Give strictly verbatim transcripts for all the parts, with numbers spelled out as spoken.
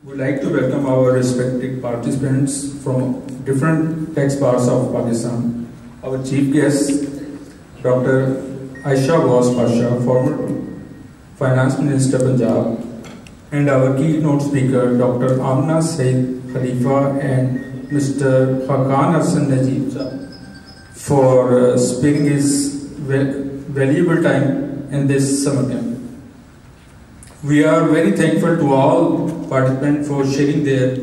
We'd like to welcome our respected participants from different tax parts of Pakistan. Our chief guest, Doctor Shahbaz Pasha, former Finance Minister Punjab, and our keynote speaker, Doctor Amna Said Khalifa and Mister Hakan Hassan Najib, for uh, spending his valuable time in this summer camp. We are very thankful to all participants for sharing their,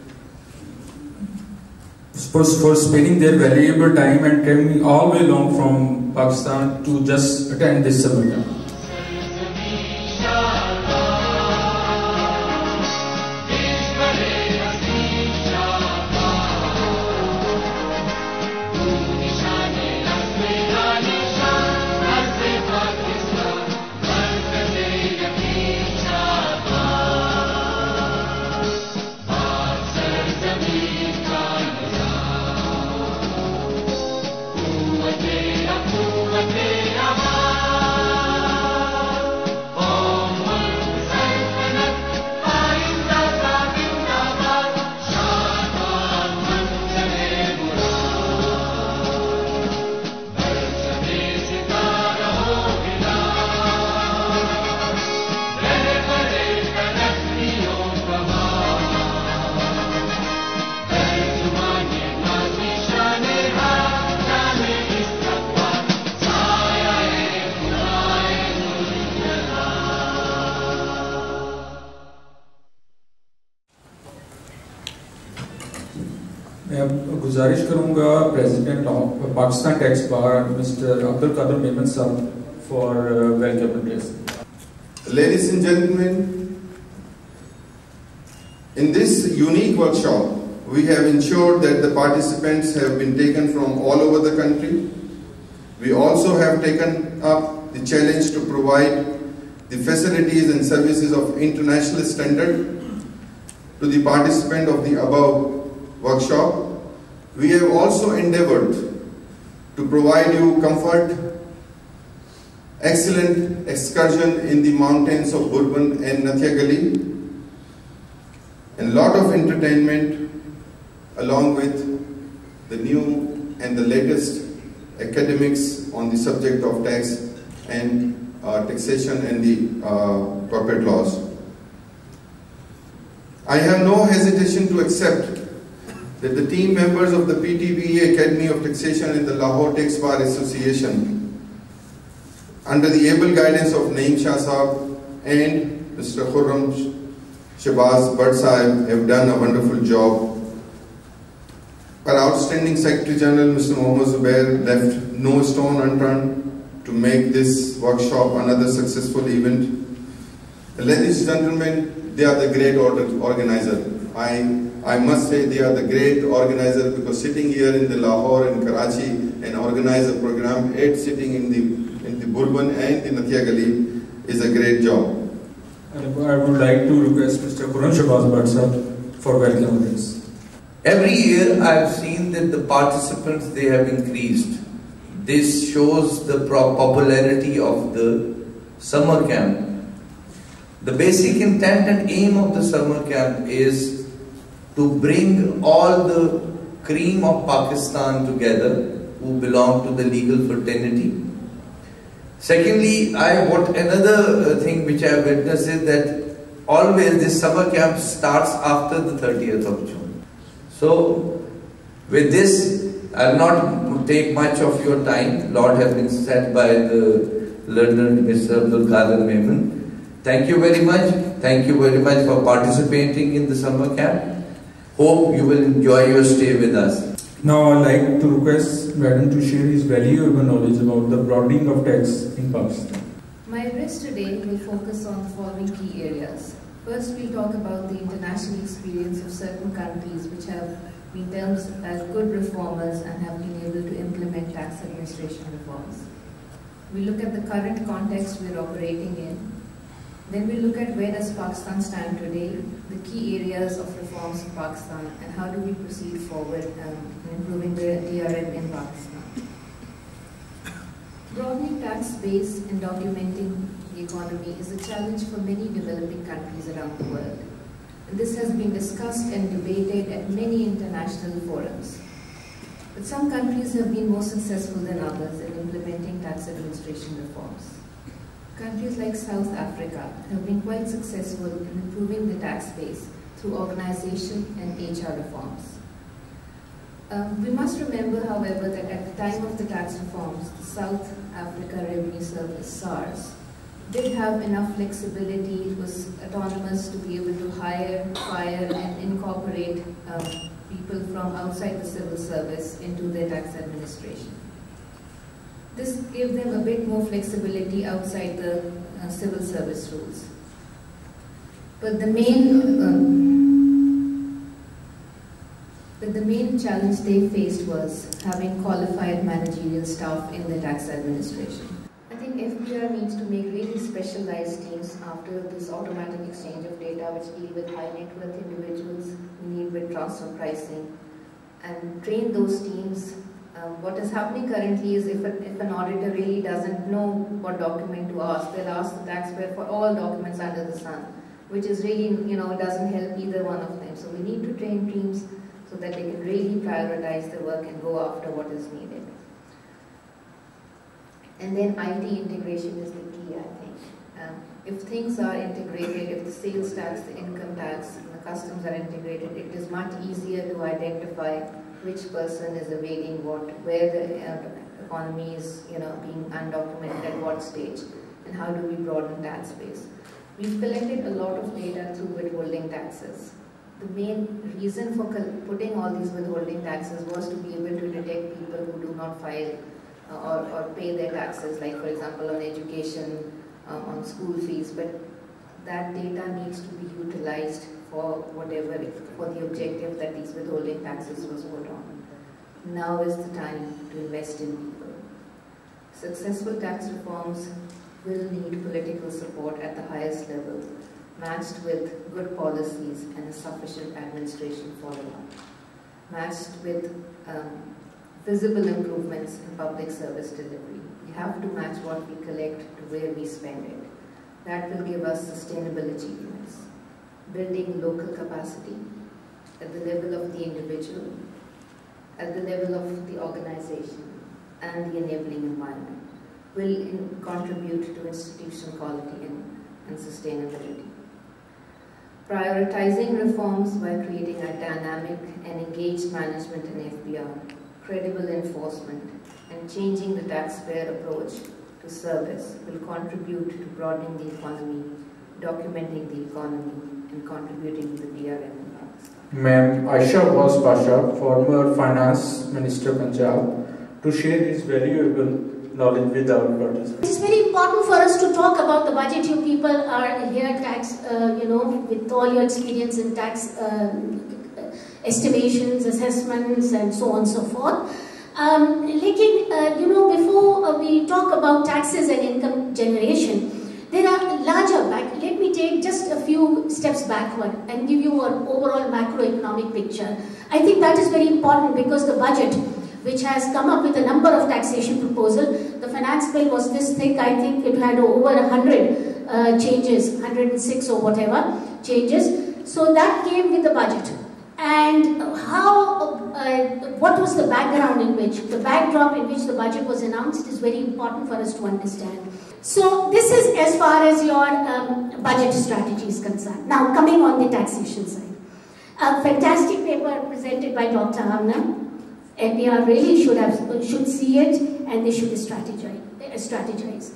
for, for spending their valuable time and coming all the way along from Pakistan to just attend this summer camp. गुजारिश करूंगा president of Pakistan tax bar mister Abdul Memon sir for uh, welcome address. Ladies and gentlemen, in this unique workshop, we have ensured that the participants have been taken from all over the country. We also have taken up the challenge to provide the facilities and services of international standard to the participant of the above workshop. We have also endeavored to provide you comfort, excellent excursion in the mountains of Bourbon and Nathia and lot of entertainment along with the new and the latest academics on the subject of tax and uh, taxation and the uh, corporate laws. I have no hesitation to accept that the team members of the P T B A Academy of Taxation and the Lahore Tax Bar Association, under the able guidance of Naeem Shah and Mister Khurram, Shahbaz, Sahib, have done a wonderful job. Our outstanding Secretary General, Mister Mohammed Zubair, left no stone unturned to make this workshop another successful event. Ladies and gentlemen, they are the great organizer. I I must say they are the great organizer, because sitting here in the Lahore and Karachi and organize a program at sitting in the in the Bourbon and the Nathia Gali is a great job. I would like to request Mister Khurram Shahbaz for welcome address. Every year I have seen that the participants, they have increased. This shows the popularity of the summer camp. The basic intent and aim of the summer camp is to bring all the cream of Pakistan together who belong to the legal fraternity. Secondly, I what another thing which I have witnessed is that always this summer camp starts after the thirtieth of June. So with this, I will not take much of your time. Lot has been said by the learned Mister Abdul Memon. Thank you very much. Thank you very much for participating in the summer camp. Hope you will enjoy your stay with us. Now I'd like to request Madam to share his valuable knowledge about the broadening of tax in Pakistan. My address today will focus on the following key areas. First, we'll talk about the international experience of certain countries which have been termed as good reformers and have been able to implement tax administration reforms. We look at the current context we're operating in. Then we look at where does Pakistan stand today, the key areas of reforms in Pakistan, and how do we proceed forward um, in improving the D R M in Pakistan. Broadening tax base and documenting the economy is a challenge for many developing countries around the world. This has been discussed and debated at many international forums. But some countries have been more successful than others in implementing tax administration reforms. Countries like South Africa have been quite successful in improving the tax base through organization and H R reforms. Um, we must remember, however, that at the time of the tax reforms, the South Africa Revenue Service, SARS, did have enough flexibility. It was autonomous to be able to hire, fire, and incorporate um, people from outside the civil service into their tax administration. This gave them a bit more flexibility outside the uh, civil service rules. But the main uh, but the main challenge they faced was having qualified managerial staff in the tax administration. I think F B R needs to make really specialized teams after this automatic exchange of data which deal with high net worth individuals who need with transfer pricing, and train those teams. Um, what is happening currently is if, a, if an auditor really doesn't know what document to ask, they'll ask the taxpayer for all documents under the sun, which is really, you know, doesn't help either one of them. So we need to train teams so that they can really prioritize the work and go after what is needed. And then I T integration is the key, I think. Um, if things are integrated, if the sales tax, the income tax, and the customs are integrated, it is much easier to identify which person is evading what, where the uh, economy is, you know, being undocumented at what stage, and how do we broaden tax base. We've collected a lot of data through withholding taxes. The main reason for putting all these withholding taxes was to be able to detect people who do not file uh, or, or pay their taxes, like for example on education, uh, on school fees, but that data needs to be utilized for whatever, for the objective that these withholding taxes was put on. Now is the time to invest in people. Successful tax reforms will need political support at the highest level, matched with good policies and a sufficient administration follow-up, matched with um, visible improvements in public service delivery. We have to match what we collect to where we spend it. That will give us sustainable achievements. Building local capacity at the level of the individual, at the level of the organization, and the enabling environment will in contribute to institutional quality and, and sustainability. Prioritizing reforms by creating a dynamic and engaged management in F B R, credible enforcement, and changing the taxpayer approach to service will contribute to broadening the economy, documenting the economy, and contributing to the D R M in Pakistan. Ma'am Shahbaz Pasha, former Finance Minister Punjab, to share his valuable knowledge with our participants. It's very important for us to talk about the budget. You people are here, tax, uh, you know, with all your experience in tax uh, estimations, assessments, and so on and so forth. Um, lekin, uh, you know, before uh, we talk about taxes and income generation, there are larger back. Let me take just a few steps backward and give you an overall macroeconomic picture. I think that is very important because the budget, which has come up with a number of taxation proposals, the finance bill was this thick. I think it had over a hundred uh, changes, one hundred six or whatever changes. So that came with the budget. And how, uh, what was the background in which, the backdrop in which the budget was announced is very important for us to understand. So this is as far as your um, budget strategy is concerned. Now coming on the taxation side. A fantastic paper presented by Doctor Amna. F B R really should have should see it, and they should strategize. Strategize.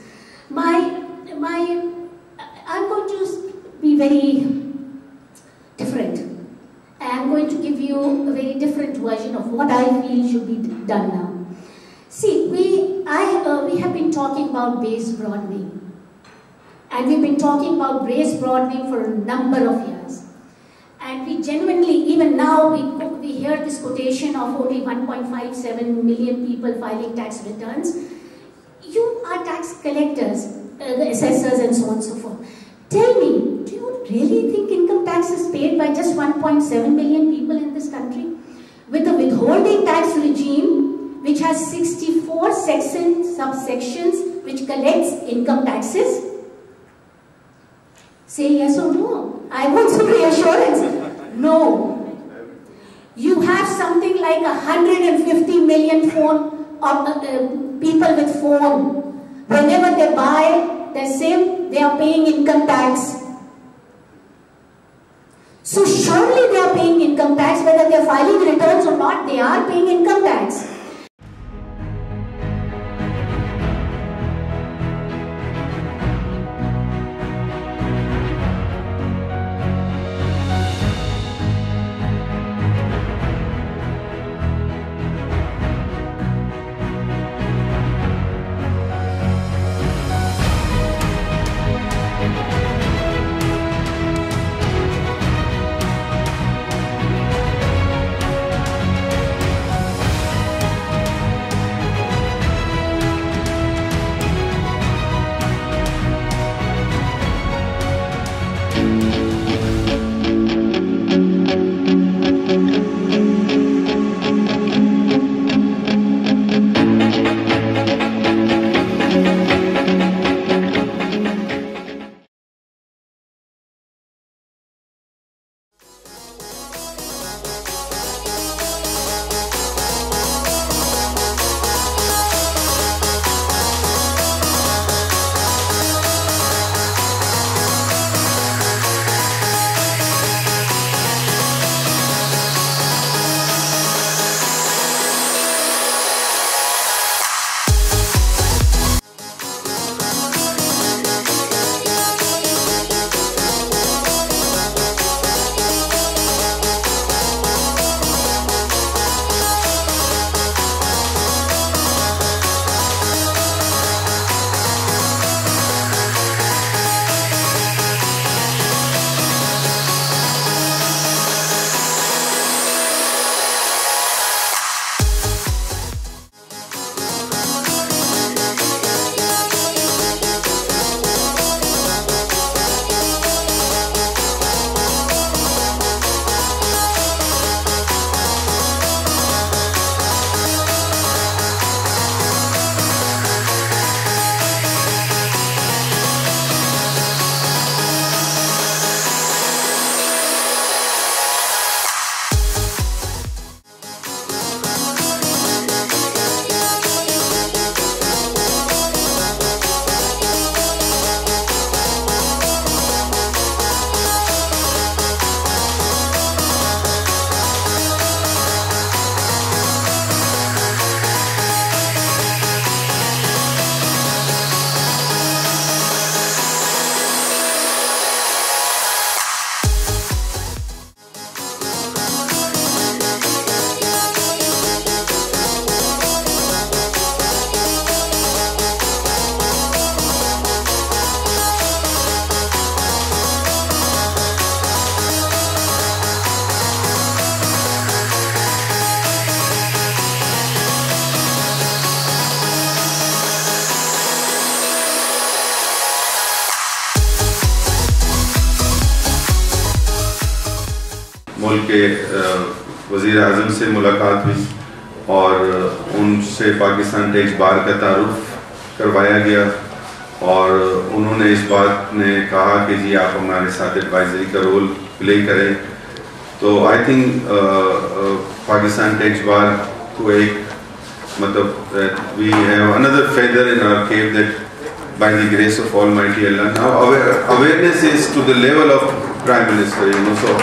My my, I'm going to be very different. I'm going to give you a very different version of what I feel should be done now. See, we I uh, we have been talking about base broadening, and we've been talking about base broadening for a number of years. And we genuinely, even now, we, we hear this quotation of only one point five seven million people filing tax returns. You are tax collectors, uh, the assessors, and so on and so forth. Tell me, do you really think income tax is paid by just one point seven million people in this country? With the withholding tax regime, which has sixty-four sections, subsections, which collects income taxes? Say yes or no. I want some reassurance. No. You have something like one hundred fifty million phone of, uh, people with phone. Whenever they buy the same, they are paying income tax. So surely they are paying income tax, whether they are filing returns or not, they are paying income tax. ملک کے وزیر اعظم سے ملاقات ہوئی اور ان سے Pakistan tax بار کا تعارف کروایا گیا اور انہوں نے اس بات نے کہا کہ جی آپ ہمارے ساتھ ایڈوائزری کا رول پلے کریں. تو I think Pakistan tax bar کو ایک مطلب we have another feather in our cap that by the grace of Almighty Allah. Now aware, awareness is to the level of Prime Minister, you know. So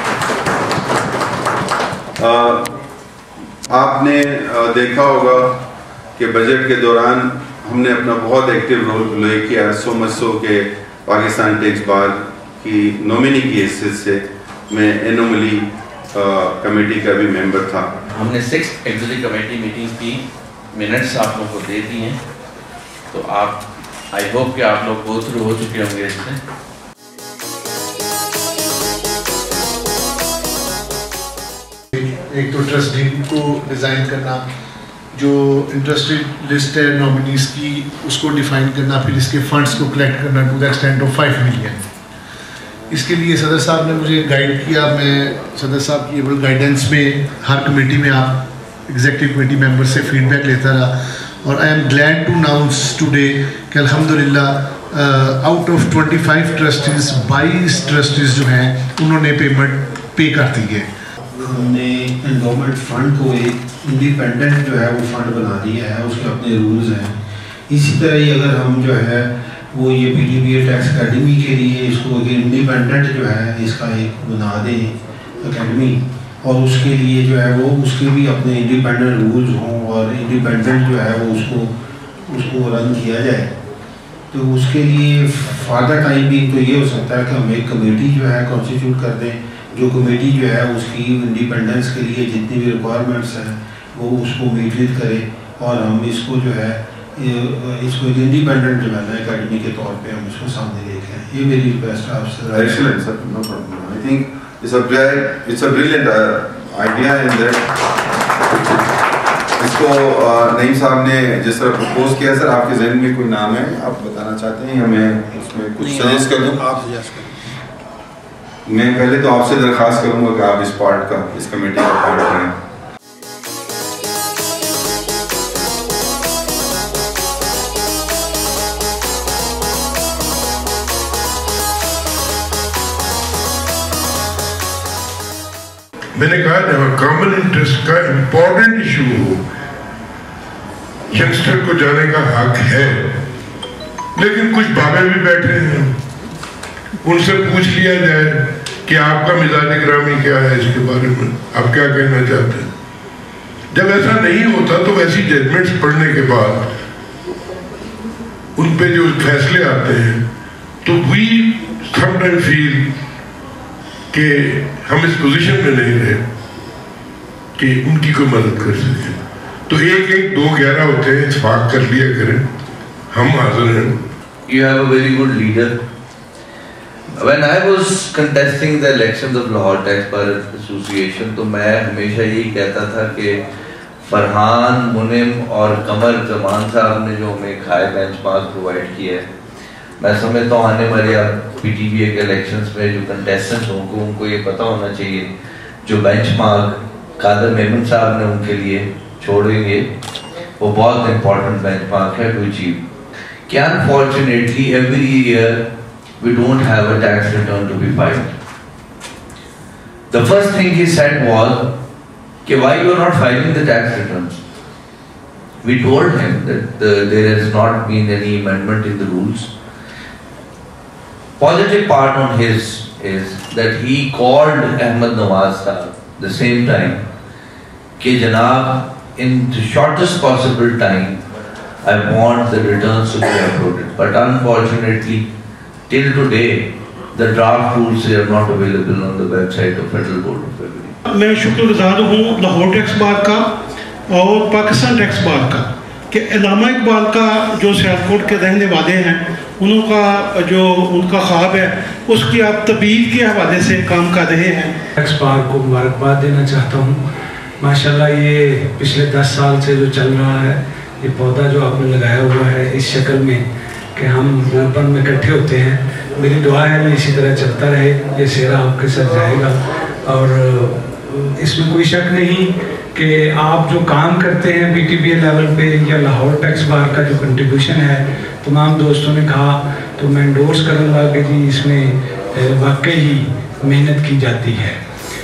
آپ نے دیکھا ہوگا کہ budget کے دوران ہم نے اپنا بہت ایکٹیو رول پلے کیا, سو مچ سو کہ پاکستان ٹیکس بار کی نومینی کی حیثیت سے میں انوملی کمیٹی کا بھی ممبر تھا. ہم نے سکس ایگزیکٹو کمیٹی میٹنگ کی منٹس آپ لوگوں کو دے دی ہیں, تو آپ آئی ہوپ کہ آپ لوگ گو تھرو ہو چکے ہوں گے اس میں. ایک تو ٹرسٹ ڈیڈ کو ڈیزائن کرنا, جو انٹرسٹڈ لسٹ ہے نامنیز کی اس کو ڈیفائن کرنا, پھر اس کے فنڈز کو کلیکٹ کرنا to the extent of five million. اس کے لیے صدر صاحب نے مجھے گائیڈ کیا. میں صدر صاحب کی ایبل گائیڈنس میں ہر کمیٹی میں آپ ایگزیکٹو کمیٹی ممبر سے فیڈ بیک لیتا رہا, اور I am glad to announce today کہ الحمدللہ out of twenty five trustees بائیس ٹرسٹیز جو ہیں انہوں نے پیمنٹ پے کر دی ہے. ہم نے انڈومنٹ فنڈ کو ایک انڈیپینڈنٹ جو ہے وہ فنڈ بنا دیا ہے, اس کے اپنے رولز ہیں. اسی طرح ہی اگر ہم جو ہے وہ یہ P T B A tax academy کے لیے اس کو انڈیپینڈنٹ جو ہے اس کا ایک بنا دیں اکیڈمی, اور اس کے لیے جو ہے وہ اس کے بھی اپنے انڈیپینڈنٹ رولز ہوں اور انڈیپینڈنٹ جو ہے وہ اس کو اس کو رن کیا جائے. تو اس کے لیے فادر ٹائم بھی تو یہ ہو سکتا ہے کہ ہم ایک کمیٹی جو ہے کانسٹیٹیوٹ کر دیں, جو کمیٹی جو ہے اس کی انڈیپینڈنس کے لیے جتنی بھی ریکوائرمنٹس ہیں وہ اس کو میٹ کرے, اور ہم اس کو جو ہے اس کو انڈیپینڈنٹ جو ہے نا اکیڈمی کے طور پہ ہم اس کو سامنے دیکھیں. یہ میری ریکویسٹ ہے آپ سے. Excellent sir, no problem. I think it's a it's a brilliant idea in that. اس کو نعیم صاحب نے جس طرح پرپوز کیا, سر آپ کے ذہن میں کوئی نام ہے آپ بتانا چاہتے ہیں, ہمیں اس میں کچھ سجیسٹ کر دوں. آپ سجیسٹ کریں. میں پہلے تو آپ سے درخواست کروں گا کہ آپ اس پارٹ کا اس کمیٹی کا پارٹ کریں. میں نے کہا جہاں کامن انٹرسٹ کا امپورٹنٹ ایشو ہو, ینگسٹر کو جانے کا حق ہے, لیکن کچھ بابے بھی بیٹھے ہیں, ان سے پوچھ لیا جائے کہ آپ کا مزاج گرامی کیا ہے اس کے بارے میں, آپ کیا کہنا چاہتے ہیں. جب ایسا نہیں ہوتا تو ایسی ججمنٹس پڑھنے کے بعد ان پہ جو فیصلے آتے ہیں تو وی سم ٹائم فیل کہ ہم اس پوزیشن میں نہیں رہے کہ ان کی کوئی مدد کر سکے. تو ایک ایک دو گیارہ ہوتے ہیں, اتفاق کر لیا کریں, ہم حاضر ہیں. You have a very good leader. When I was contesting the elections of Lahore Tax Bar Association, تو میں ہمیشہ یہی کہتا تھا کہ فرحان, منم اور قمر زمان صاحب نے جو ہمیں ایک ہائی بینچ مارک پرووائڈ کیا ہے, میں سمجھتا ہوں آنے والے پی ٹی بی اے کے الیکشنز میں جو کنٹیسٹنٹس ہوں گے ان کو یہ پتہ ہونا چاہیے جو بینچ مارک قادر میمن صاحب نے ان کے لیے چھوڑیں گے وہ بہت امپورٹنٹ بینچ مارک ہے ٹو اچیو. کہ unfortunately every year we don't have a tax return to be filed. The first thing he said was کہ why you are not filing the tax returns. We told him that the, there has not been any amendment in the rules. Positive part on his is that he called Ahmed Nawaz Sahab the same time کہ جناب in the shortest possible time I want the returns to be uploaded, but unfortunately till today the draft rules are not available on the website of Federal Board of Revenue. میں شکر گزار ہوں Lahore tax بار کا اور Pakistan tax بار کا کہ علامہ اقبال کا جو سیالکوٹ کے رہنے والے ہیں انہوں کا جو ان کا خواب ہے اس کی آپ تبیین کے حوالے سے کام کر رہے ہیں. ٹیکس بار کو مبارکباد دینا چاہتا ہوں. ماشاءاللہ یہ پچھلے دس سال سے جو چل رہا ہے, یہ پودا جو آپ نے لگایا ہوا ہے اس شکل میں کہ ہم رنپن میں اکٹھے ہوتے ہیں, میری دعا ہے اسی طرح چلتا رہے, یہ سیرا آپ کے ساتھ جائے گا. اور اس میں کوئی شک نہیں کہ آپ جو کام کرتے ہیں P T B A level پہ یا لاہور ٹیکس بار کا جو کنٹریبیوشن ہے, تمام دوستوں نے کہا تو میں انڈورس کروں گا کہ جی اس میں واقعی ہی محنت کی جاتی ہے.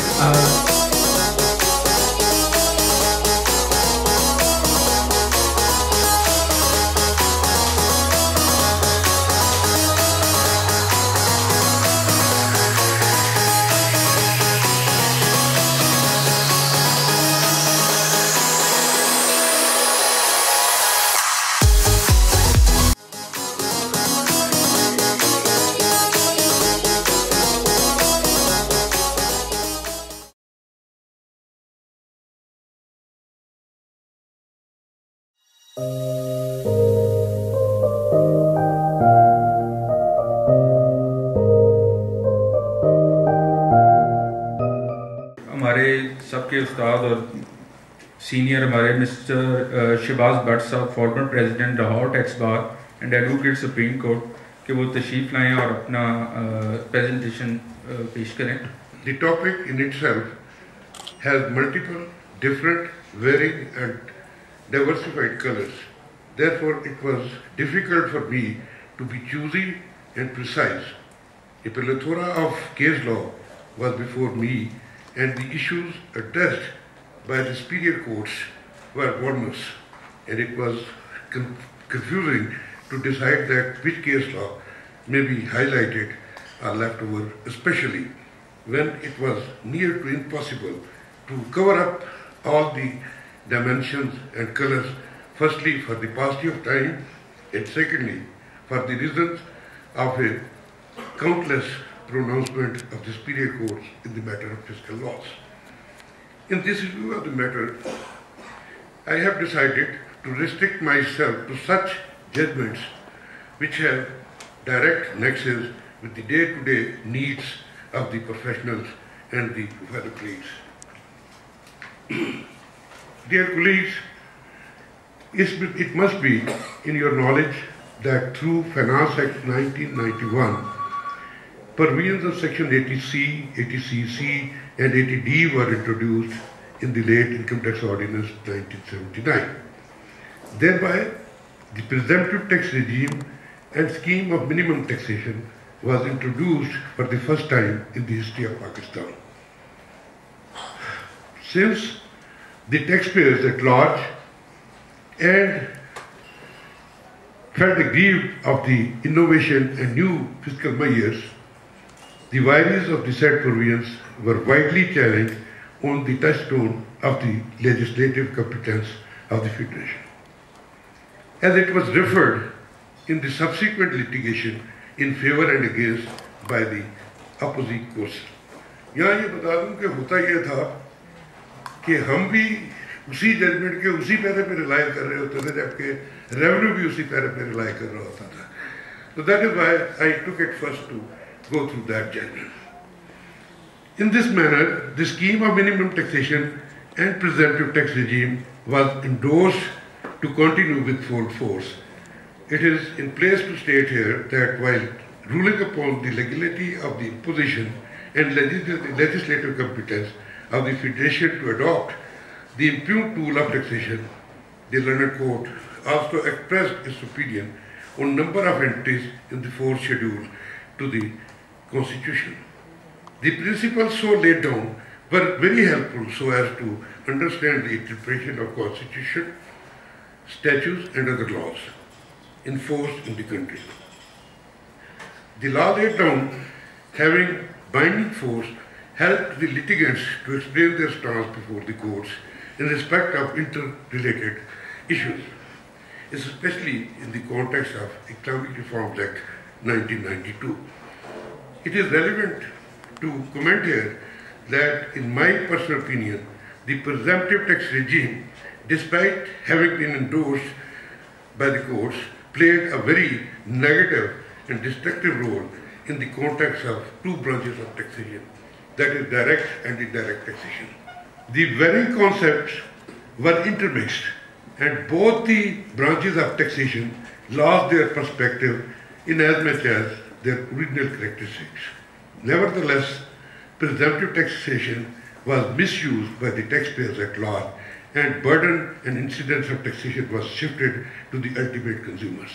ہمارے سب کے استاد اور سینئر ہمارے مسٹر شہباز بٹ صاحب former president Lahore tax bar and advocate supreme court کہ وہ تشریف لائیں اور اپنا پریزنٹیشن پیش کریں. The topic in itself has multiple, different, varying and diversified colors. Therefore, it was difficult for me to be choosy and precise. A plethora of case law was before me, and the issues addressed by the superior courts were enormous, and it was con confusing to decide that which case law may be highlighted or left over, especially when it was near to impossible to cover up all the dimensions and colors, firstly for the paucity of time, and secondly for the reasons of a countless pronouncement of the superior courts in the matter of fiscal laws. In this review of the matter, I have decided to restrict myself to such judgments which have direct nexus with the day-to-day needs of the professionals and the fellow colleagues. Dear colleagues, it must be in your knowledge that through Finance Act nineteen ninety-one, provisions of Section eighty C, eighty C C and eighty D were introduced in the late Income Tax Ordinance nineteen seventy-nine. Thereby, the presumptive tax regime and scheme of minimum taxation was introduced for the first time in the history of Pakistan. Since the taxpayers at large and felt aggrieved of the innovation and new fiscal measures, the vagaries of the said provisions were widely challenged on the touchstone of the legislative competence of the Federation. As it was referred in the subsequent litigation in favor and against by the opposite courts. यहाँ ये बता दूं कि होता ये था कि हम भी उसी जजमेंट के उसी पैरे पे रिलाई कर रहे होते थे जबकि रेवेन्यू भी उसी पैरे पे रिलाई कर रहा होता था. So that is why I took it first to go through that judgment. In this manner, the scheme of minimum taxation and presumptive tax regime was endorsed to continue with full force. It is in place to state here that while ruling upon the legality of the imposition and legislative competence of the Federation to adopt the impugned tool of taxation, the learned court also expressed its opinion on number of entries in the fourth schedule to the Constitution. The principles so laid down were very helpful so as to understand the interpretation of Constitution, statutes and other laws enforced in the country. The law laid down having binding force helped the litigants to explain their stance before the courts in respect of interrelated issues, especially in the context of Economic Reforms Act nineteen ninety-two. It is relevant to comment here that, in my personal opinion, the presumptive tax regime, despite having been endorsed by the courts, played a very negative and destructive role in the context of two branches of taxation, that is direct and indirect taxation. The very concepts were intermixed, and both the branches of taxation lost their perspective in as much as their original characteristics. Nevertheless, presumptive taxation was misused by the taxpayers at large, and burden and incidence of taxation was shifted to the ultimate consumers.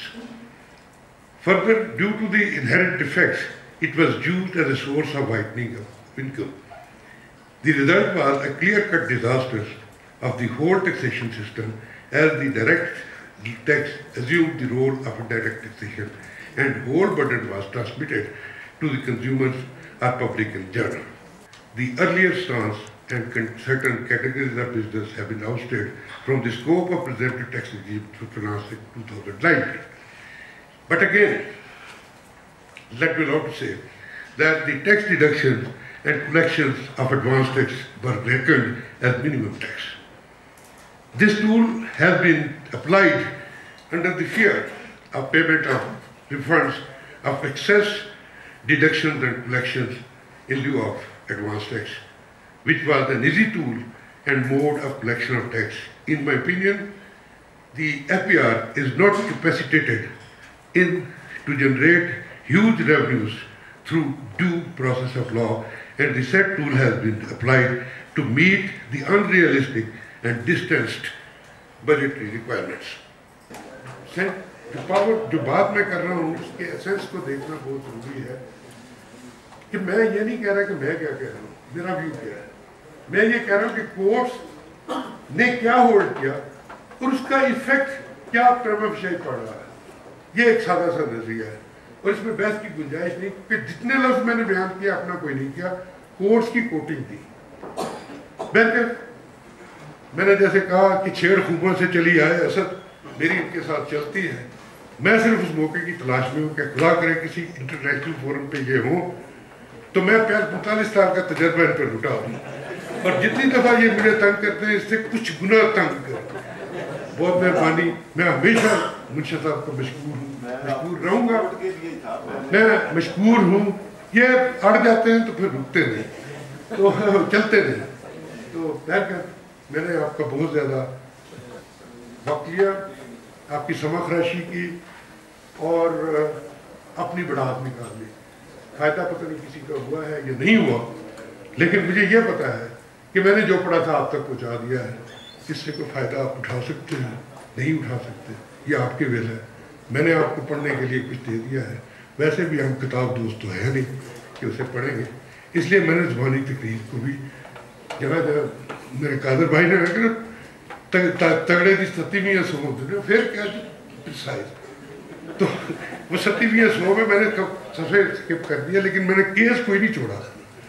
Further, due to the inherent defects, it was used as a source of whitening of income. The result was a clear-cut disaster of the whole taxation system, as the direct tax assumed the role of a direct taxation and whole burden was transmitted to the consumers or public in general. The earlier stance and certain categories of business have been ousted from the scope of presumptive tax regime through Finance Act two thousand nineteen. But again, let me also say that the tax deductions and collections of advance tax were reckoned as minimum tax. This tool has been applied under the fear of payment of refunds of excess deductions and collections in lieu of advance tax, which was an easy tool and mode of collection of tax. In my opinion, the F P R is not capacitated in to generate huge revenues through due process of law, and the said tool has been applied to meet the unrealistic and distanced budgetary requirements. जो power जो बात मैं कर रहा हूँ उसके essence को देखना बहुत जरूरी है कि मैं ये नहीं कह रहा कि मैं क्या कह रहा हूँ, मेरा व्यू क्या है। मैं ये कह रहा हूँ कि कोर्ट्स ने क्या होल्ड किया और उसका इफेक्ट क्या प्रभावशाली पड़ रहा है, ये एक सादा सा नजरिया है और इसमें बहस की गुंजाइश नहीं कि जितने लफ्ज मैंने बयान किया अपना कोई नहीं किया, कोर्ट्स की कोटिंग की। बहरकत मैंने जैसे कहा कि छेड़ खूबों से चली आए असद मेरी इनके साथ चलती है, मैं सिर्फ उस मौके की तलाश में हूँ कि खुदा करे किसी इंटरनेशनल फोरम पे ये हो तो मैं पैंतालीस साल का तजर्बा इन पर लुटा हूँ और जितनी दफ़ा ये मुझे तंग करते हैं इससे कुछ गुना तंग कर। बहुत मेहरबानी, मैं हमेशा मुंशी साहब को मशकूर हूँ, मशकूर रहूँगा, मैं मशकूर हूँ। ये अड़ जाते हैं तो फिर रुकते नहीं, तो चलते नहीं। तो बहरकत मैंने आपका बहुत ज़्यादा वक्त लिया, आपकी समखराशी की और अपनी बढ़ात निकाल ली। फायदा पता नहीं किसी का हुआ है या नहीं हुआ, लेकिन मुझे यह पता है कि मैंने जो पढ़ा था आप तक पहुंचा दिया है। इससे कोई फ़ायदा आप उठा सकते हैं, नहीं उठा सकते, ये आपके वेल है। मैंने आपको पढ़ने के लिए कुछ दे दिया है, वैसे भी हम किताब दोस्त तो है नहीं कि उसे पढ़ेंगे, इसलिए मैंने ज़बानी तकरीर को भी जगह जगह मेरे कादिर भाई ने कहा तगड़े की सतीवीं सौ होते फिर क्या प्रिसाइज, तो वो सतीवीं सौ में मैंने सबसे स्किप कर दिया, लेकिन मैंने केस कोई नहीं छोड़ा।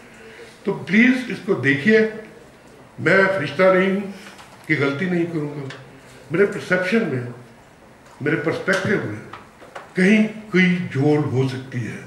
तो प्लीज़ इसको देखिए, मैं फरिश्ता नहीं हूँ कि गलती नहीं करूँगा, मेरे परसेप्शन में, मेरे पर्सपेक्टिव में कहीं कोई जोड़ हो सकती है।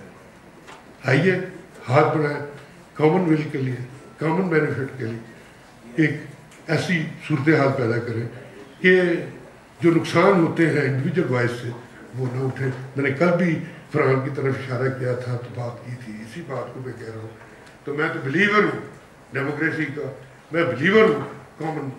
आइए हाथ बढ़ाएं कॉमन विल के लिए, कॉमन बेनिफिट के लिए एक ऐसी सूरत हाल पैदा करें कि जो नुकसान होते हैं इंडिविजुअल वाइज से वो ना उठे। मैंने कल भी फरहान की तरफ इशारा किया था तो बात की थी, इसी बात को मैं कह रहा हूँ। तो मैं तो बिलीवर हूँ डेमोक्रेसी का, मैं बिलीवर हूँ कॉमन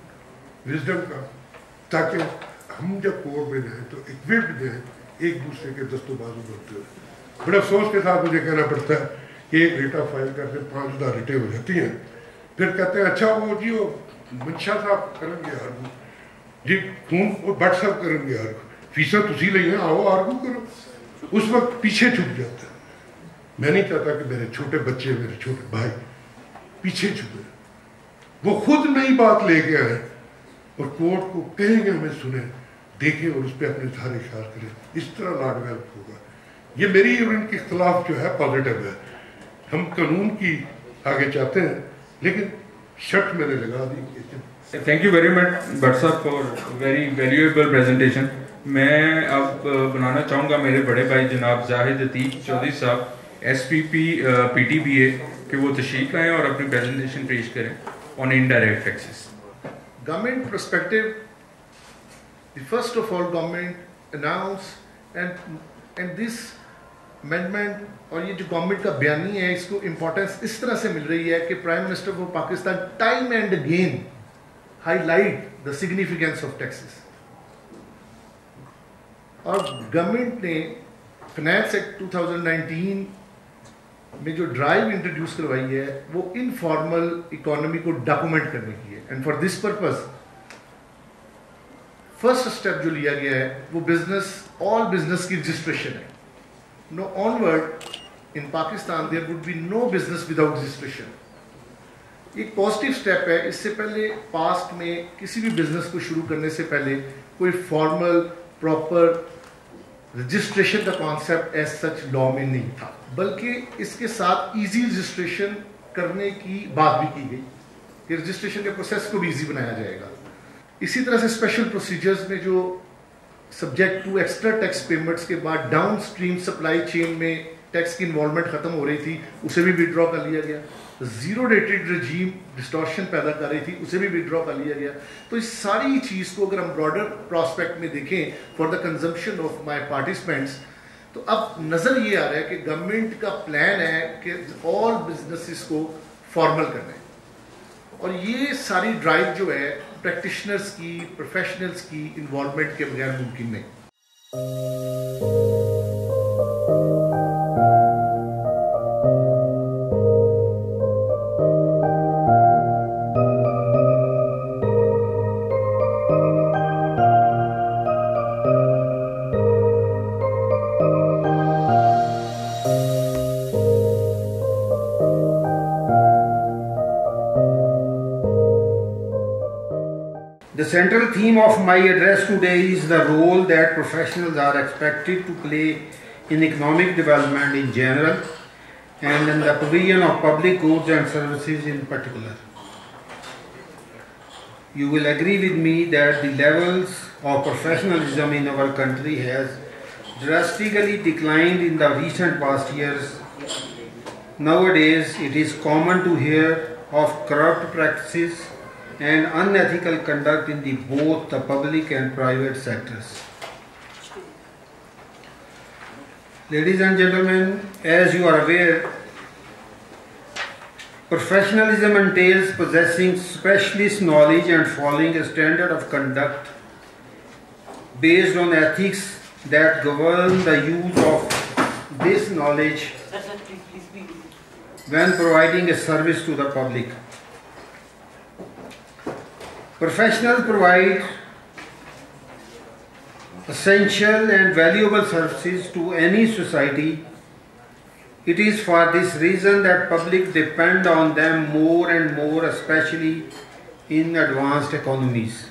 विजडम का, ताकि हम जब कोर्ट में जाएँ तो इक्विप्ड जाएँ एक दूसरे के दस्तोबाजू बनते हुए। बड़े अफसोस के साथ मुझे कहना पड़ता है कि एक रिटा फाइल करके पाँच हज़ार रिटें हो जाती हैं, फिर कहते हैं अच्छा वो जी वो मंशा साहब करेंगे आर्गू जी, खून वो बट साहब करेंगे आर्गू, फीसद उसी ले हैं, आओ आर्गू करो। उस वक्त पीछे छुप जाता है। मैं नहीं चाहता कि मेरे छोटे बच्चे, मेरे छोटे भाई पीछे छुपे, वो खुद नई बात लेके आए और कोर्ट को कहेंगे हमें सुने, देखें और उस पर अपने इजहार ख्याल करें। इस तरह लॉ डेवलप होगा। ये मेरी और इनके खिलाफ जो है पॉजिटिव है। हम कानून की आगे चाहते हैं, लेकिन शर्त मैंने लगा दी। Thank you very much Bhatt साहब फॉर वेरी वैल्यूएबल प्रेजेंटेशन। मैं अब बनाना चाहूँगा मेरे बड़े भाई जनाब जाहिद अतीक चौधरी साहब S P P P T B A कि वो तशरीफ लाएँ और अपनी प्रेजेंटेशन पेश करें on indirect taxes. Government perspective, the first of all government announced and and this amendment और ये जो गवर्नमेंट का बयानी है इसको इम्पोर्टेंस इस तरह से मिल रही है कि prime minister of Pakistan time and again highlight the significance of taxes. और गवर्नमेंट ने finance act two thousand nineteen में जो ड्राइव इंट्रोड्यूस करवाई है वो इनफॉर्मल इकोनॉमी को डॉक्यूमेंट करने की है। And for this purpose first step जो लिया गया है वो बिजनेस ऑल बिजनेस की रजिस्ट्रेशन है। No onward in Pakistan there would be no business without registration. एक पॉजिटिव स्टेप है। इससे पहले पास्ट में किसी भी बिजनेस को शुरू करने से पहले कोई फॉर्मल प्रॉपर रजिस्ट्रेशन का कॉन्सेप्ट एज सच लॉ में नहीं था, बल्कि इसके साथ इजी रजिस्ट्रेशन करने की बात भी की गई कि रजिस्ट्रेशन के प्रोसेस को भी इजी बनाया जाएगा। इसी तरह से स्पेशल प्रोसीजर्स में जो subject to extra tax payments के बाद डाउन स्ट्रीम सप्लाई चेन में टैक्स की इन्वॉल्वमेंट खत्म हो रही थी, उसे भी विड्रॉ कर लिया गया। जीरो रेटेड रजीम डिस्टॉर्शन पैदा कर रही थी, उसे भी विड्रॉ कर लिया गया। तो इस सारी चीज़ को अगर हम ब्रॉडर प्रॉस्पेक्ट में देखें for the consumption of my participants, तो अब नज़र ये आ रहा है कि गवर्नमेंट का प्लान है कि ऑल बिजनेसेस को फॉर्मल करना है। और ये सारी ड्राइव जो है प्रैक्टिशनर्स की, प्रोफेशनल्स की इन्वॉल्वमेंट के बगैर मुमकिन नहीं। central theme of my address today is the role that professionals are expected to play in economic development in general and in the provision of public goods and services in particular. You will agree with me that the levels of professionalism in our country has drastically declined in the recent past years. Nowadays, it is common to hear of corrupt practices and unethical conduct in the, both the public and private sectors. Ladies and gentlemen, as you are aware, professionalism entails possessing specialist knowledge and following a standard of conduct based on ethics that govern the use of this knowledge when providing a service to the public. Professionals provide essential and valuable services to any society. It is for this reason that public depend on them more and more, especially in advanced economies.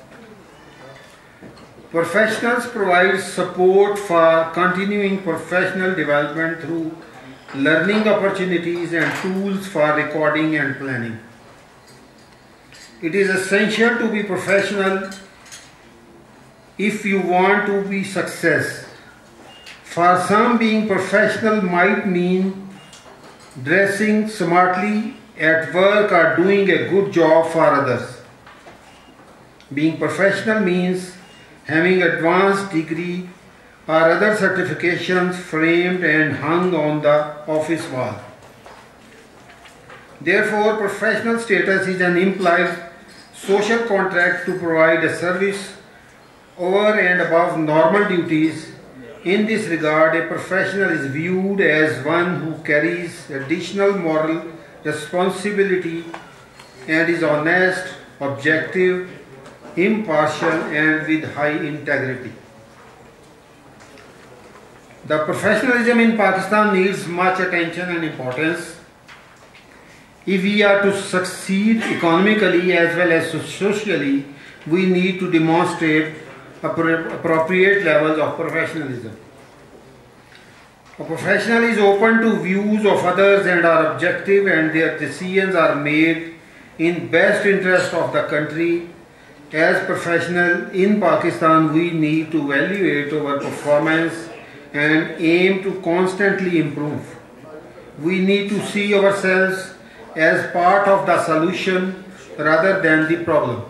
Professionals provide support for continuing professional development through learning opportunities and tools for recording and planning. It is essential to be professional if you want to be success. For some, being professional might mean dressing smartly at work or doing a good job for others. Being professional means having advanced degree or other certifications framed and hung on the office wall. Therefore, professional status is an implied social contract to provide a service over and above normal duties. In this regard, a professional is viewed as one who carries additional moral responsibility and is honest, objective, impartial, and with high integrity. The professionalism in Pakistan needs much attention and importance. If we are to succeed economically as well as socially, we need to demonstrate appropriate levels of professionalism. A professional is open to views of others and are objective, and their decisions are made in best interest of the country. As professional in Pakistan, we need to evaluate our performance and aim to constantly improve. We need to see ourselves as part of the solution rather than the problem.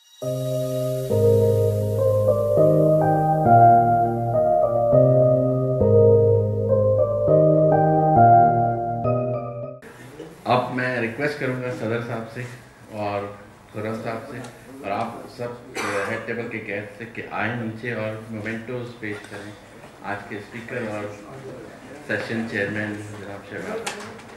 अब मैं request करूंगा सदर साहब से और खुर्रम साहब से और आप सब हेड टेबल के गेस्ट से कि आए नीचे और मोमेंटोज पेश करें आज के स्पीकर और सेशन चेयरमैन जनाब शहबाज।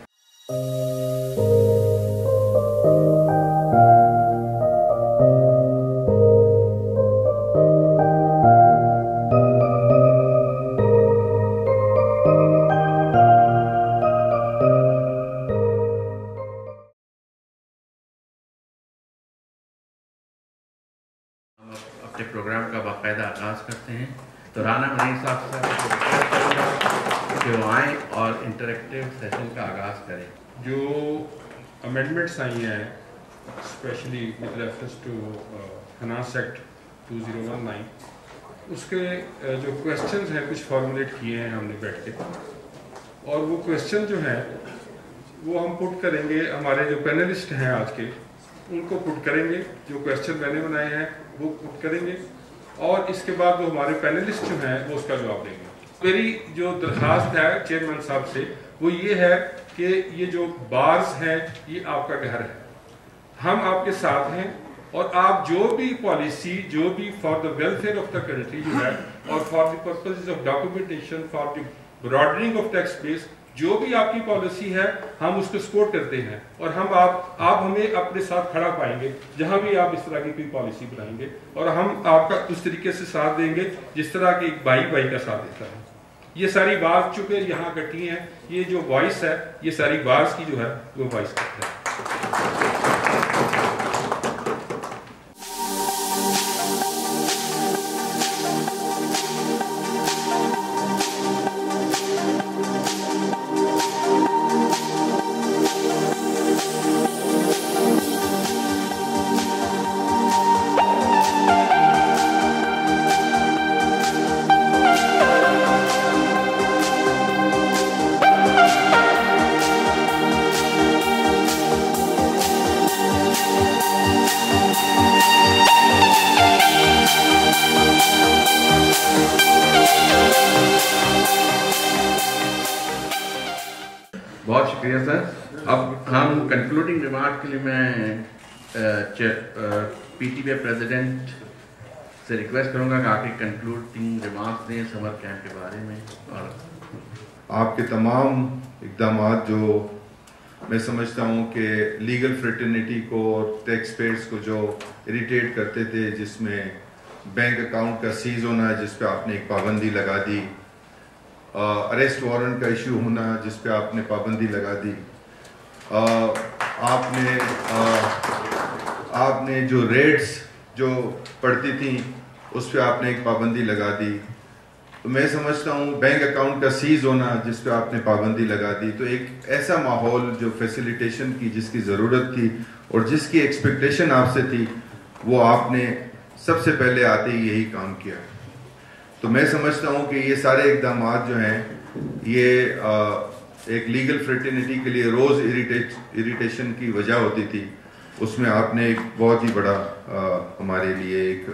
अपने प्रोग्राम का बाकायदा आगाज़ करते हैं तो राना साहब साहब जो आए और इंटरेक्टिव सेशन का आगाज़ करें। जो अमेंडमेंट्स आई हैं specially with reference to finance act two zero one nine, उसके uh, जो क्वेश्चंस हैं कुछ फॉर्मुलेट किए हैं हमने बैठ के, और वो क्वेश्चन जो हैं वो हम पुट करेंगे, हमारे जो पैनलिस्ट हैं आज के उनको पुट करेंगे, जो क्वेश्चन मैंने बनाए हैं वो पुट करेंगे, और इसके बाद जो हमारे पैनलिस्ट जो हैं वो उसका जवाब देंगे। मेरी जो दरखास्त है चेयरमैन साहब से वो ये है कि ये जो बार्स हैं ये आपका घर है, हम आपके साथ हैं, और आप जो भी पॉलिसी जो भी for the welfare of the country जो है और for the purposes of documentation for the broadening of tax base, जो भी आपकी पॉलिसी है हम उसको सपोर्ट करते हैं, और हम आप आप हमें अपने साथ खड़ा पाएंगे जहां भी आप इस तरह की कोई पॉलिसी बनाएंगे, और हम आपका उस तरीके से साथ देंगे जिस तरह के एक भाई भाई का साथ देता है। ये सारी बात चुके यहाँ इकट्ठी हैं, ये जो वॉइस है ये सारी बार्स की जो है वो वॉइस करता है। شکریہ سر. اب ہم کنکلوڈنگ ریمارک کے لیے میں P T B A president سے ریکویسٹ کروں گا کہ آپ کے کنکلوڈنگ ریمارکس دیں سمر کیمپ کے بارے میں. اور آپ کے تمام اقدامات جو میں سمجھتا ہوں کہ لیگل فریٹرنیٹی کو اور ٹیکس پیئرس کو جو اریٹیٹ کرتے تھے، جس میں بینک اکاؤنٹ کا سیز ہونا جس پہ آپ نے ایک پابندی لگا دی، اریسٹ وارنٹ کا ایشو ہونا جس پہ آپ نے پابندی لگا دی، آپ نے آپ نے جو ریٹس جو پڑتی تھیں اس پہ آپ نے ایک پابندی لگا دی. تو میں سمجھتا ہوں بینک اکاؤنٹ کا سیز ہونا جس پہ آپ نے پابندی لگا دی، تو ایک ایسا ماحول جو فیسیلیٹیشن کی جس کی ضرورت تھی اور جس کی ایکسپیکٹیشن آپ سے تھی، وہ آپ نے سب سے پہلے آتے ہی یہی کام کیا. تو میں سمجھتا ہوں کہ یہ سارے اقدامات جو ہیں یہ ایک لیگل فریٹرنیٹی کے لیے روز اریٹیشن کی وجہ ہوتی تھی، اس میں آپ نے ایک بہت ہی بڑا ہمارے لیے ایک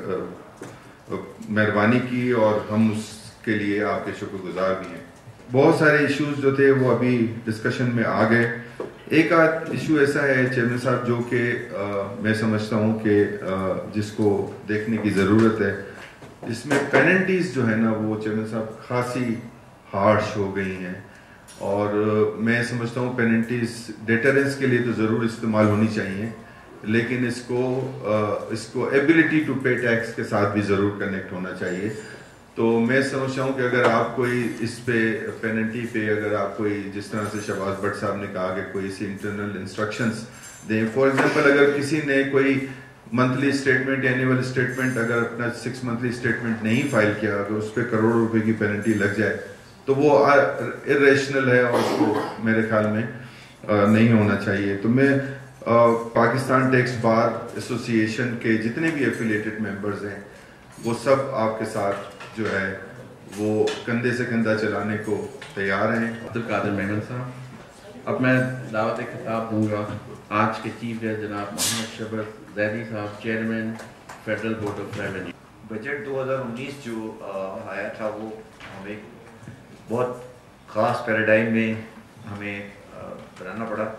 مہربانی کی اور ہم اس کے لیے آپ کے شکر گزار بھی ہیں. بہت سارے ایشوز جو تھے وہ ابھی ڈسکشن میں آ گئے. ایک آدھ ایشو ایسا ہے چیئرمین صاحب جو کہ میں سمجھتا ہوں کہ جس کو دیکھنے کی ضرورت ہے، اس میں پینلٹیز جو ہے نا وہ چیئرمین صاحب خاصی ہارش ہو گئی ہیں، اور میں سمجھتا ہوں پینلٹیز ڈیٹرنس کے لیے تو ضرور استعمال ہونی چاہیے، لیکن اس کو اس کو ایبلٹی ٹو پے ٹیکس کے ساتھ بھی ضرور کنیکٹ ہونا چاہیے. تو میں سمجھتا ہوں کہ اگر آپ کوئی اس پہ پینلٹی پہ اگر آپ کوئی جس طرح سے شہباز بٹ صاحب نے کہا کہ کوئی سی انٹرنل انسٹرکشنز دیں، فار ایگزامپل اگر کسی نے کوئی منتھلی اسٹیٹمنٹ اینیول اسٹیٹمنٹ اگر اپنا سکس منتھلی اسٹیٹمنٹ نہیں فائل کیا، اگر اس پہ کروڑ روپے کی پینلٹی لگ جائے تو وہ ارریشنل ہے اور اس کو میرے خیال میں نہیں ہونا چاہیے. تو میں پاکستان ٹیکس بار ایسوسی ایشن کے جتنے بھی ایفیلیٹڈ ممبرز ہیں وہ سب آپ کے ساتھ جو ہے وہ کندھے سے کندھا چلانے کو تیار ہیں. عبدالقادر میمن صاحب. اب میں دعوت خطاب دوں گا آج کے چیف گیسٹ جناب محمد شہباز زیدی صاحب، chairman federal board of revenue. Budget دو ہزار انیس جو آیا تھا وہ ہمیں بہت خاص پیراڈائم میں ہمیں بنانا پڑا،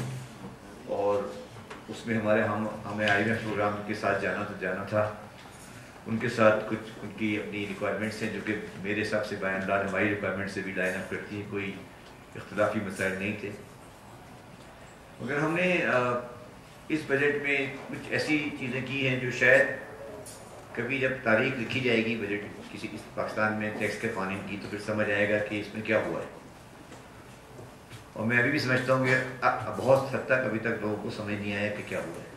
اور اس میں ہمارے ہم ہمیں آئی ایم ایف پروگرام کے ساتھ جانا تو جانا تھا. ان کے ساتھ کچھ ان کی اپنی ریکوائرمنٹس ہیں جو کہ میرے حساب سے بائی اینڈ لارج ہماری ریکوائرمنٹ سے بھی لائن اپ کرتی ہیں، کوئی اختلافی مسائل نہیں تھے. مگر ہم نے اس بجٹ میں کچھ ایسی چیزیں کی ہیں جو شاید کبھی جب تاریخ لکھی جائے گی بجٹ کسی پاکستان میں ٹیکس کے قانون کی تو پھر سمجھ آئے گا کہ اس میں کیا ہوا ہے. اور میں ابھی بھی سمجھتا ہوں کہ بہت حد تک ابھی تک لوگوں کو سمجھ نہیں آیا کہ کیا ہوا ہے.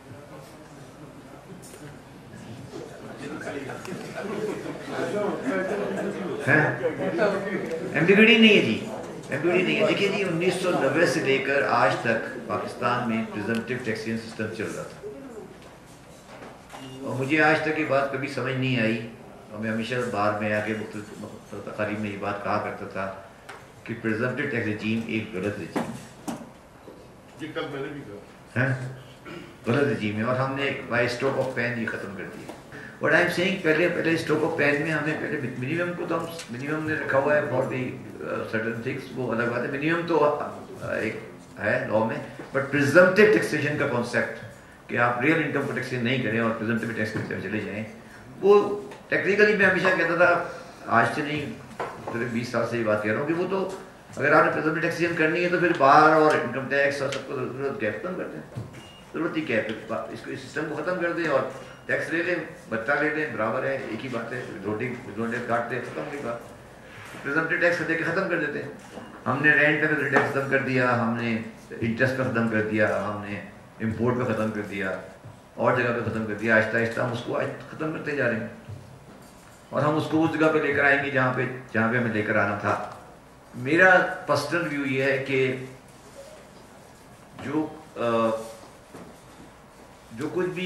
ایمبیگوٹی نہیں ہے جی، ایمبیگوٹی نہیں ہے. دیکھیے جی، انیس سو نوے سے لے کر آج تک پاکستان میں پریزمپٹیو ٹیکسیشن سسٹم چل رہا تھا، اور مجھے آج تک یہ بات کبھی سمجھ نہیں آئی، اور میں ہمیشہ باہر میں آ کے مختلف تقاریب میں یہ بات کہا کرتا تھا کہ پریزمپٹیو ٹیکس رجیم ایک غلط رجیم ہے. یہ کل میں نے بھی کہا غلط رجیم ہے، اور ہم نے بائی اسٹروک آف پین یہ ختم کر دیا. بٹ آئی ایم سیئنگ پہلے پہلے اسٹروک آف پین میں ہمیں پہلے منیمم کو تو ہم منیمم نے رکھا ہوا ہے فار دی سرٹن تھنگس، وہ الگ بات ہے. منیمم تو ایک ہے لا میں، بٹ پریزمپٹیو ٹیکسیشن کا کانسیپٹ کہ آپ ریئل انکم کو ٹیکس نہیں کریں اور پریزمپٹیو ٹیکس کرتے چلے جائیں، وہ ٹیکنیکلی میں ہمیشہ کہتا تھا، آج سے نہیں قریب بیس سال سے یہ بات کہہ رہا ہوں کہ وہ تو اگر آپ نے پریزمپٹیو ٹیکسیشن کرنی ہے تو پھر باہر اور انکم ٹیکس اور سب کو ضرورت کیا ختم کر دیں. ضرورت ہی کیا ہے، اس کو اس سسٹم کو ختم کر دیں اور ٹیکس لے لیں، بچہ لے لیں، برابر ہے، ایک ہی بات ہے. روڈنگ ٹیکس کاٹ دیں، ختم ہوئی بات. پریزمپٹیو ٹیکس دے کے ختم کر دیتے. ہم نے رینٹ پہ ٹیکس ختم کر دیا، ہم نے انٹرسٹ پہ ختم کر دیا، ہم نے امپورٹ پہ ختم کر دیا، اور جگہ پہ ختم کر دیا. آہستہ آہستہ ہم اس کو آج ختم کرتے جا رہے ہیں، اور ہم اس کو اس جگہ پہ لے کر آئیں گے جہاں پہ جہاں پہ ہمیں لے کر آنا تھا. میرا پرسنل ویو یہ ہے کہ جو جو کچھ بھی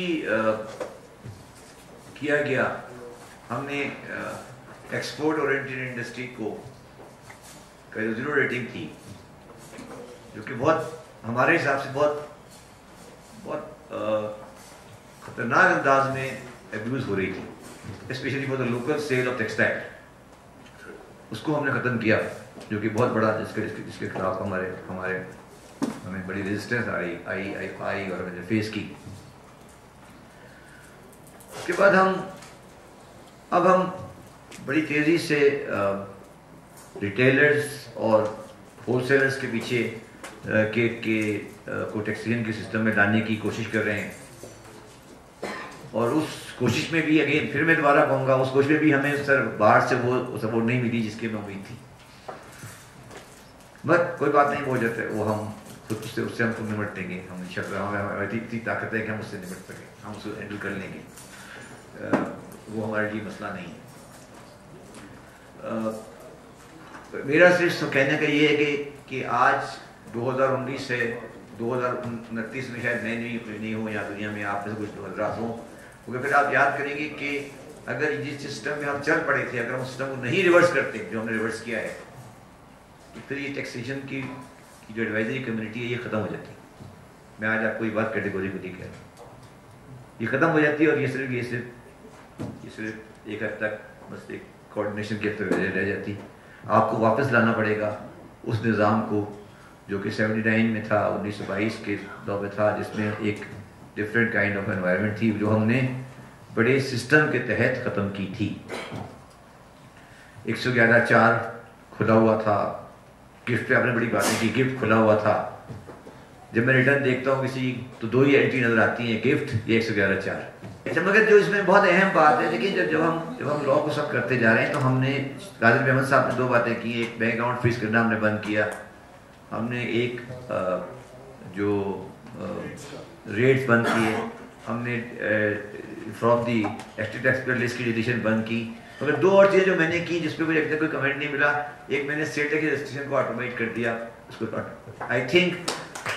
کیا گیا، ہم نے ایکسپورٹ اورینٹڈ انڈسٹری کو کا جو زیرو ریٹنگ تھی، جو کہ بہت ہمارے حساب سے بہت بہت خطرناک انداز میں ابیوز ہو رہی تھی، specially for the local sale of textile. اس کو ہم نے ختم کیا، جو کہ بہت بڑا جس کے جس کے خلاف ہمارے ہمارے हमें बड़ी रेजिस्टेंस आ रही आई आई आई और हमने फेस की। उसके बाद हम अब हम बड़ी तेज़ी से रिटेलर्स और होलसेलर्स के पीछे के के को टैक्सेशन के सिस्टम में लाने की कोशिश कर रहे हैं। और उस कोशिश में भी अगेन फिर मैं दोबारा कहूँगा, उस कोशिश में भी हमें सर बाहर से वो सपोर्ट नहीं मिली जिसकी हमें उम्मीद थी। बट कोई बात नहीं, हो जाता है वो, हम खुद से उससे हम खुद निपटेंगे। हम इंशाअल्लाह हमें इतनी ताकत है कि हम उससे निपट सकें, हम उसको हैंडल कर लेंगे। आ, वो हमारे लिए मसला नहीं है। आ, मेरा सिर्फ कहने का ये है कि कि आज दो हज़ार उन्नीस से दो हज़ार उनतीस में शायद मैं नहीं नहीं हूँ या दुनिया में आप में से कुछ हजरात हों, क्योंकि फिर आप याद करेंगे कि अगर जिस सिस्टम में हम चल पड़े थे, अगर हम सिस्टम को नहीं रिवर्स करते जो हमने रिवर्स किया है, तो फिर ये टैक्सेशन की, की जो एडवाइजरी कम्युनिटी है ये ख़त्म हो जाती है। मैं आज आपको ये बात कैटेगोरिकली कह रहा हूँ, ये ख़त्म हो जाती है। और ये सिर्फ ये सिर्फ ये सिर्फ एक हद तक बस एक कोऑर्डिनेशन के तरह रह जाती। आपको वापस लाना पड़ेगा उस निज़ाम को जो कि सेवेंटी नाइन में था, उन्नीस सौ बाईस के दौर में था, जिसमें एक डिफरेंट काइंड ऑफ एनवायरनमेंट थी जो हमने बड़े सिस्टम के तहत ख़त्म की थी। एक सौ ग्यारह चार खुला हुआ था, गिफ्ट पे आपने बड़ी बातें की, गिफ्ट खुला हुआ था। जब मैं रिटर्न देखता हूँ किसी तो दो ही एंट्री नज़र आती हैं, गिफ्ट ये एक सौ ग्यारह चार। अच्छा, मगर जो इसमें बहुत अहम बात है, देखिए जब जब हम जब हम लॉ को सब करते जा रहे हैं तो हमने कादिर मेमन साहब ने दो बातें की। एक बैंक अकाउंट फ्रीज करना हमने बंद किया, हमने एक जो रेट्स बंद किए, हमने from the active tax payer list की डिलीशन बंद की। मगर दो और चीज़ें जो मैंने की जिस पर मुझे अभी तक कोई कमेंट नहीं मिला, एक मैंने स्टेट टैक्स रजिस्ट्रेशन को ऑटोमेट कर दिया, उसको आई थिंक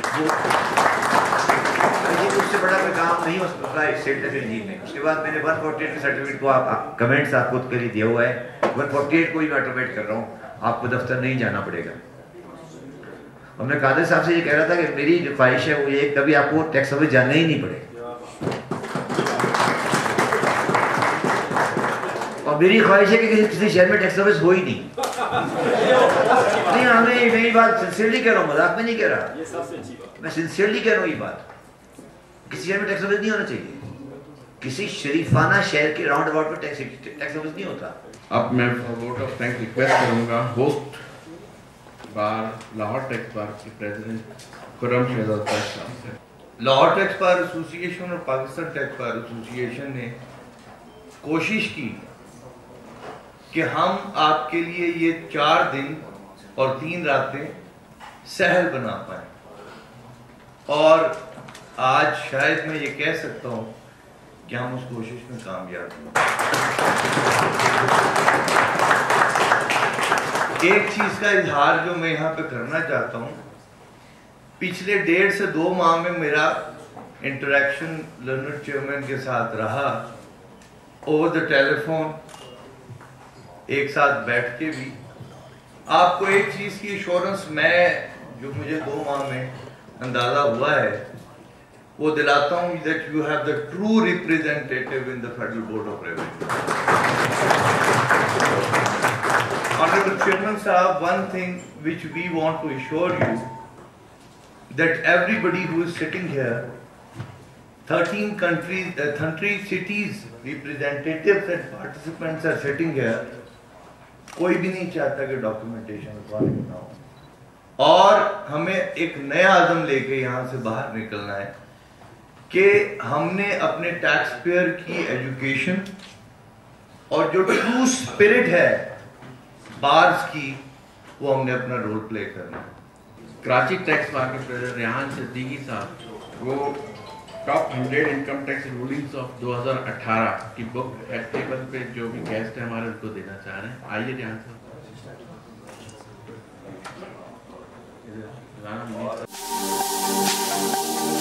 उससे बड़ा कोई काम नहीं हो सकता है स्टेट टैक्स रजीम में। उसके बाद मैंने वन फोर्टी एट के सर्टिफिकेट को आप कमेंट्स आपको के लिए दिया हुआ है, वन फोर्टी एट को ही मैं ऑटोमेट कर रहा हूँ, आपको दफ्तर नहीं जाना पड़ेगा। और मैं कादिर साहब से ये कह रहा था कि मेरी जो ख्वाहिश है वो ये कभी आपको टैक्स ऑफिस जाना ही नहीं पड़ेगा। और मेरी ख्वाहिश है कि किसी, किसी शहर में टैक्स ऑफिस हो ही नहीं। नहीं, हमें मेरी बात सिंसियरली कह रहा हूँ, मजाक में नहीं कह रहा, मैं सिंसियरली कह रहा हूँ ये बात। किसी शहर में टैक्स ऑफिस नहीं होना चाहिए, किसी शरीफाना शहर के राउंड अबाउट में टैक्स टैक्स ऑफिस नहीं होता। अब मैं वोट ऑफ थैंक्स रिक्वेस्ट करूँगा host bar Lahore tax bar के प्रेसिडेंट खुर्रम शहजाद साहब से। लाहौर टैक्स बार एसोसिएशन और पाकिस्तान टैक्स बार एसोसिएशन ने कोशिश की कि हम आपके लिए ये चार दिन और तीन रातें सहल बना पाए, और आज शायद मैं ये कह सकता हूँ कि हम उस कोशिश में कामयाब हुए। एक चीज का इजहार जो मैं यहाँ पे करना चाहता हूँ, पिछले डेढ़ से दो माह में मेरा इंटरेक्शन लर्नर चेयरमैन के साथ रहा, ओवर द टेलीफोन, एक साथ बैठ के भी। आपको एक चीज की एश्योरेंस मैं जो मुझे दो माह में अंदाजा हुआ है वो दिलाता हूँ that you have the true representative in the Federal Board of Revenue. Honorable Chairman Sahab, one thing which we want to assure you that everybody who is sitting here, thirteen countries, uh, thirteen cities representatives and participants are sitting here. कोई भी नहीं चाहता कि documentation requirement ना हो, और हमें एक नया आज़म लेके यहाँ से बाहर निकलना है कि हमने अपने टैक्स पेयर की एजुकेशन और जो ट्रू स्पिरिट है बार्स की, वो हमने अपना रोल प्ले करना है। कराची टैक्स बार के प्रेसिडेंट रेहान सिद्दीकी साहब वो top hundred income tax rulings of दो हज़ार अठारह की बुक हेड टेबल पे जो भी गेस्ट है हमारे उनको देना चाह रहे हैं। आइए रेहान साहब। Thank you.